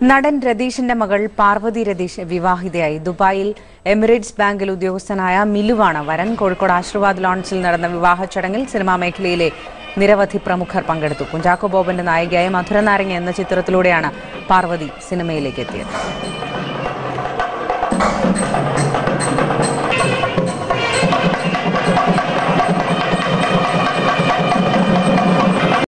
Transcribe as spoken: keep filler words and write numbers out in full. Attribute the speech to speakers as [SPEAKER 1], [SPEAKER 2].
[SPEAKER 1] നടൻ രതീഷിന്റെ മകൾ പാർവതി രതീഷ് വിവാഹിതയായി. ദുബായിൽ എമിറേറ്റ്സ് ബാങ്കിൽ ഉദ്യോഗസ്ഥനായ മിലുവാണ് വരൻ. കോഴിക്കോട് ആശീർവാദ് ലോൺസിൽ നടന്ന വിവാഹ ചടങ്ങിൽ സിനിമാ മേഖലയിലെ നിരവധി പ്രമുഖർ പങ്കെടുത്തു. കുഞ്ചാക്കോ ബോബന്റെ നായികയായ മധുരനാരങ്ങ എന്ന ചിത്രത്തിലൂടെയാണ് പാർവതി സിനിമയിലേക്ക് എത്തിയത്.